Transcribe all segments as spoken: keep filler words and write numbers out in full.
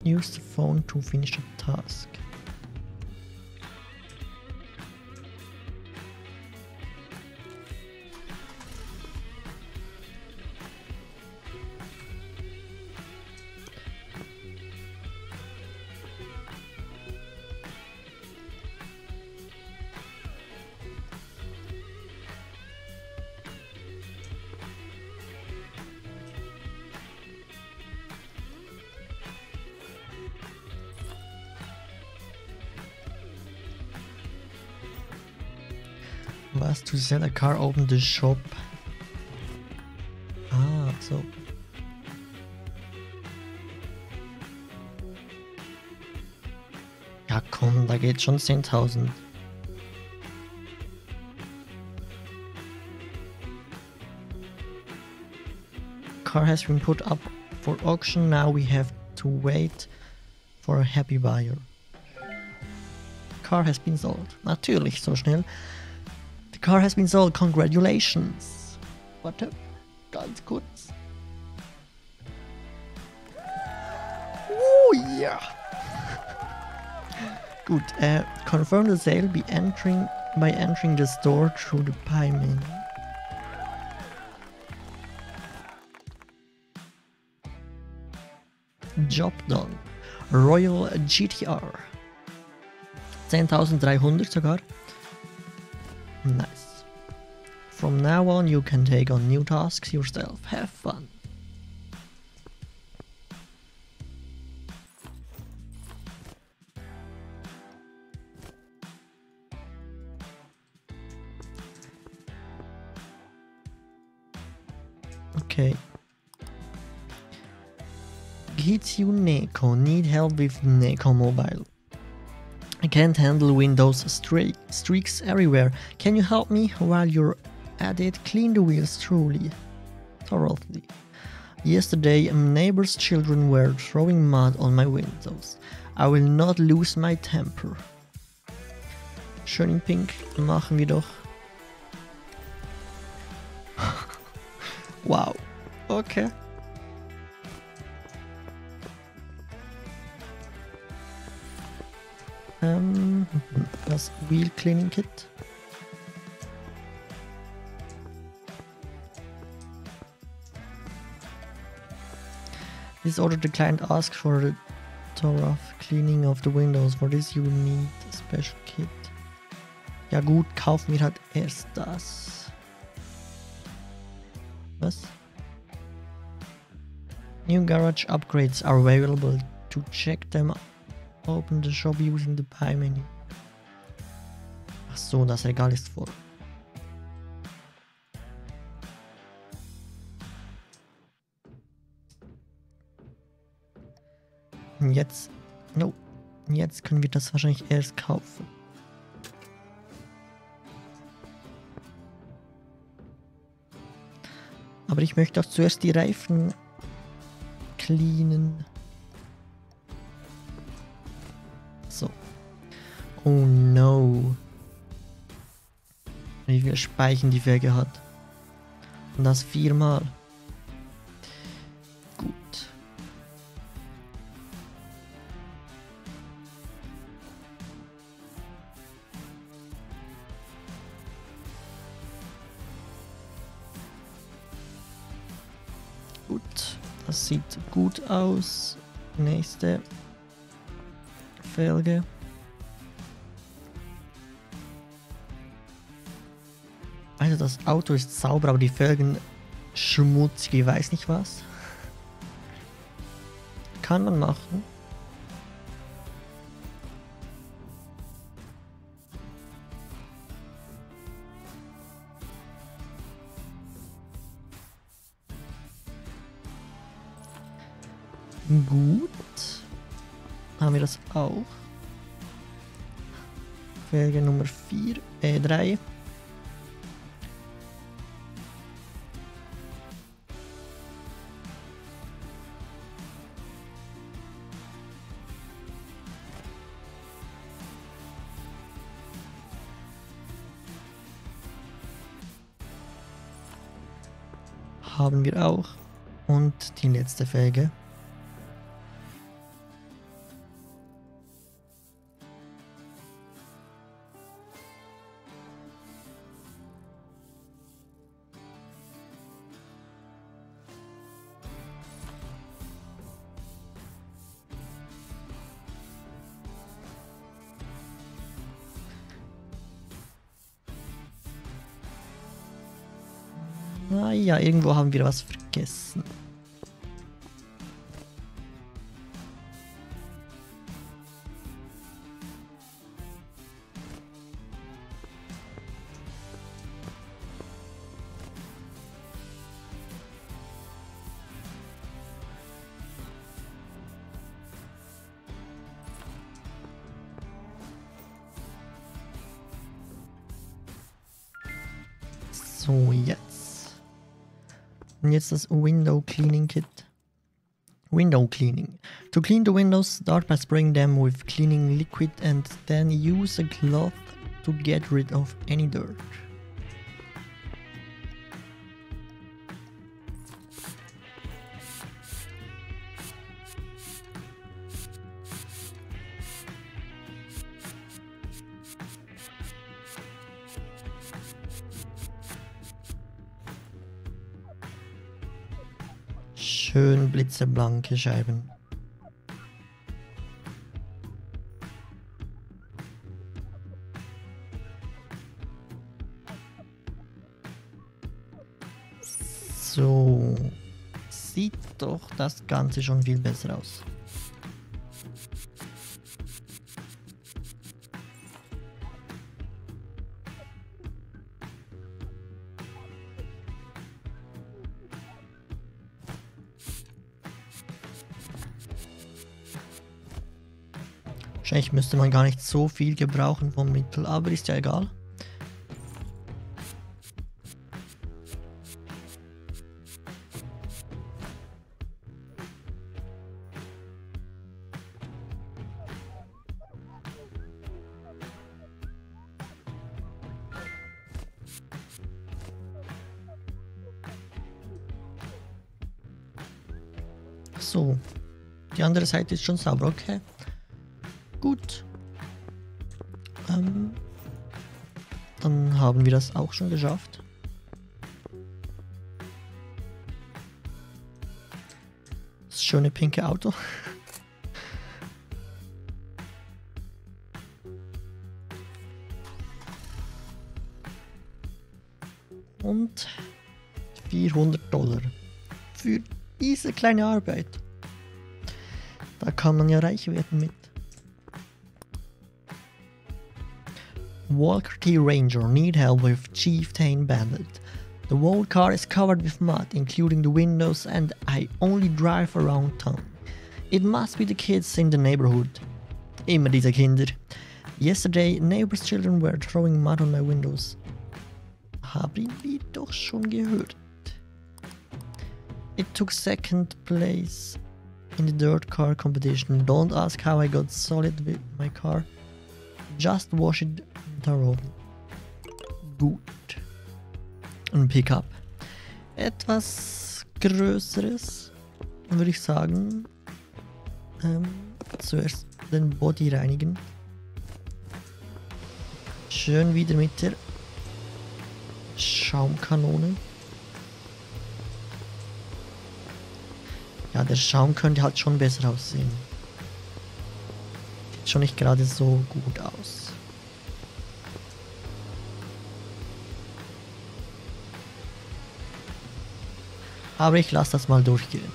Use the phone to finish the task. Was to sell a car, open the shop. Ah, so. Ja komm, da geht schon zehntausend. Car has been put up for auction, now we have to wait for a happy buyer. Car has been sold. Natürlich, so schnell. The car has been sold, congratulations. Warte, ganz kurz. Oh ja. Gut, äh, confirm the sale by entering, by entering the store through the pie menu. Job done. Royal G T R. zehntausenddreihundert sogar. Nice. From now on you can take on new tasks yourself. Have fun. Okay. Gitsu Neko, need help with Neko Mobile. I can't handle Windows streak, streaks everywhere. Can you help me? While you're at it, clean the wheels truly. Thoroughly. Yesterday, neighbor's children were throwing mud on my windows. I will not lose my temper. Schön in Pink, machen wir doch. Wow. Okay. Um, das Wheel Cleaning Kit. This order the client asks for the thorough cleaning of the windows. For this you need a special kit. Ja gut, kaufen wir halt erst das. Was? New garage upgrades are available. To check them, open the shop using the pie menu. Ach so, das Regal ist voll. Jetzt, no, jetzt können wir das wahrscheinlich erst kaufen. Aber ich möchte auch zuerst die Reifen cleanen. So. Oh no. Wie viel Speichen die Felge hat. Und das viermal. Gut. Gut. Das sieht gut aus. Nächste Felge. Also das Auto ist sauber, aber die Felgen schmutzig, ich weiß nicht was. Kann man machen. Gut. Haben wir das auch. Felge Nummer vier, äh drei. Haben wir auch. Und die letzte Felge. Ah ja, irgendwo haben wir was vergessen. So, jetzt. Und jetzt das Window Cleaning Kit. Window cleaning. To clean the windows, start by spraying them with cleaning liquid and then use a cloth to get rid of any dirt. Schön blitzeblanke Scheiben. So, sieht doch das Ganze schon viel besser aus. Wahrscheinlich müsste man gar nicht so viel gebrauchen vom Mittel, aber ist ja egal. So, die andere Seite ist schon sauber, okay. Gut. Ähm, dann haben wir das auch schon geschafft. Das schöne pinke Auto. Und vierhundert Dollar für diese kleine Arbeit. Da kann man ja reich werden mit. Walker T Ranger need help with Chieftain Bandit. The whole car is covered with mud, including the windows, and I only drive around town. It must be the kids in the neighborhood. Immer diese Kinder. Yesterday, neighbors' children were throwing mud on my windows. Haben wir doch schon gehört. It took second place in the dirt car competition. Don't ask how I got solid with my car. Just wash it thoroughly. Gut. Ein Pickup. Etwas größeres, würde ich sagen. Ähm, zuerst den Body reinigen. Schön wieder mit der Schaumkanone. Ja, der Schaum könnte halt schon besser aussehen. Sieht schon nicht gerade so gut aus. Aber ich lasse das mal durchgehen.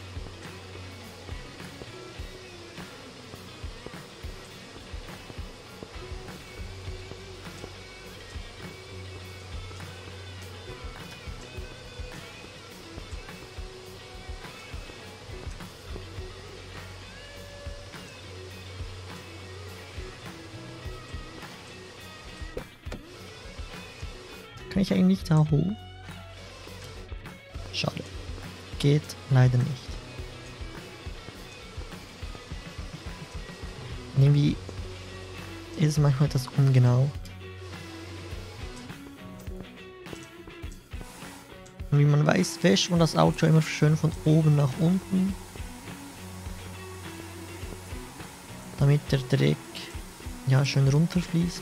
Kann ich eigentlich da hoch? Schade. Geht leider nicht. Irgendwie ist es manchmal etwas ungenau. Und wie man weiß, wäscht man das Auto immer schön von oben nach unten, damit der Dreck ja schön runterfließt.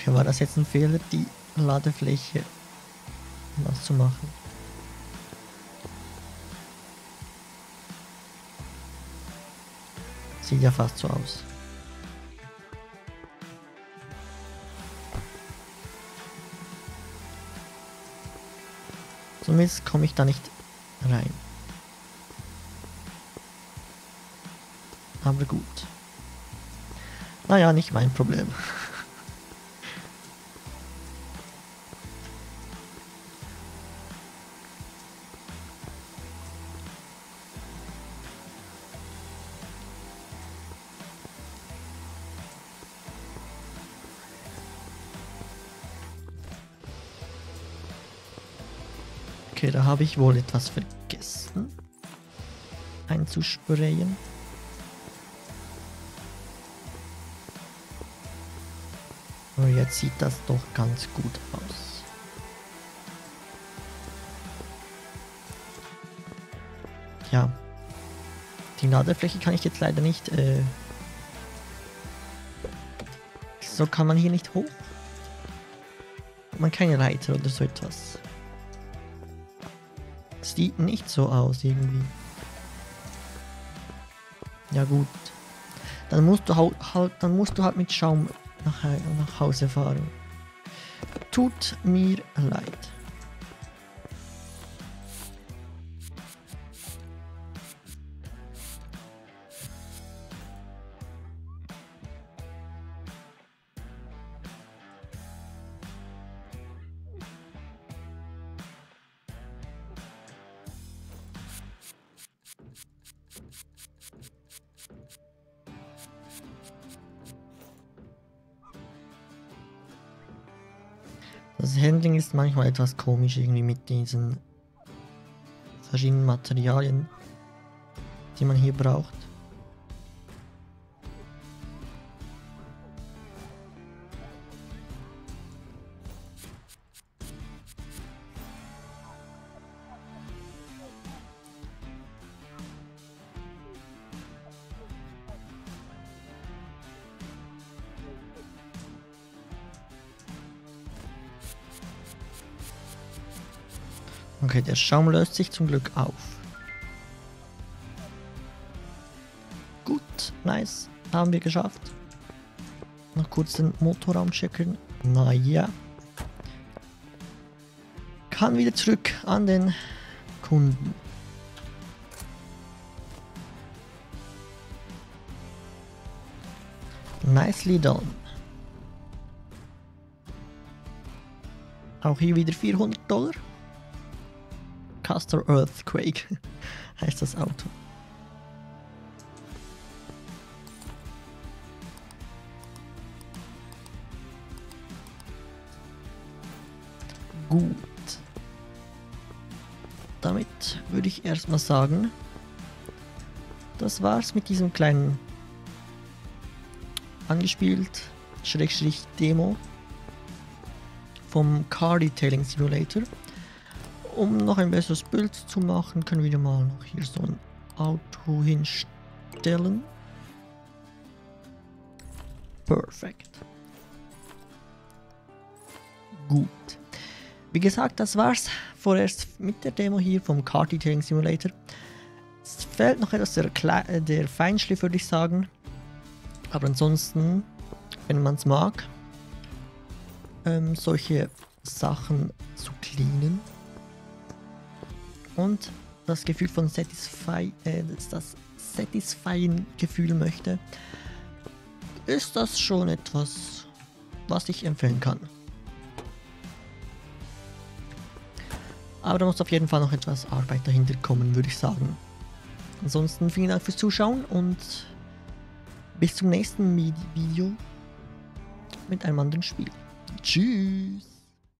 Ladefläche. War das jetzt ein Fehler, die Ladefläche was zu machen? Sieht ja fast so aus. Zumindest komme ich da nicht rein. Aber gut. Naja, nicht mein Problem. Okay, da habe ich wohl etwas vergessen einzusprayen. Aber jetzt sieht das doch ganz gut aus. Ja. Die Ladefläche kann ich jetzt leider nicht... Äh so kann man hier nicht hoch. Man keine Reiter oder so etwas. Sieht nicht so aus irgendwie. Ja gut. Dann musst du halt, dann musst du halt mit Schaum nach, nach Hause fahren. Tut mir leid. Das Handling ist manchmal etwas komisch irgendwie mit diesen verschiedenen Materialien, die man hier braucht. Okay, der Schaum löst sich zum Glück auf. Gut, nice. Haben wir geschafft. Noch kurz den Motorraum checken. Naja. Kann wieder zurück an den Kunden. Nicely done. Auch hier wieder vierhundert Dollar. Castor Earthquake heißt das Auto. Gut. Damit würde ich erstmal sagen, das war's mit diesem kleinen angespielt Schrägstrich Demo vom Car Detailing Simulator. Um noch ein besseres Bild zu machen, können wir mal noch hier so ein Auto hinstellen. Perfekt. Gut. Wie gesagt, das war's vorerst mit der Demo hier vom Car Detailing Simulator. Es fehlt noch etwas der, Kle der Feinschliff, würde ich sagen. Aber ansonsten, wenn man es mag, ähm, solche Sachen zu cleanen und das Gefühl von Satisfy, äh, das Satisfying Gefühl möchte, ist das schon etwas, was ich empfehlen kann. Aber da muss auf jeden Fall noch etwas Arbeit dahinter kommen, würde ich sagen. Ansonsten vielen Dank fürs Zuschauen und bis zum nächsten Video mit einem anderen Spiel. Tschüss!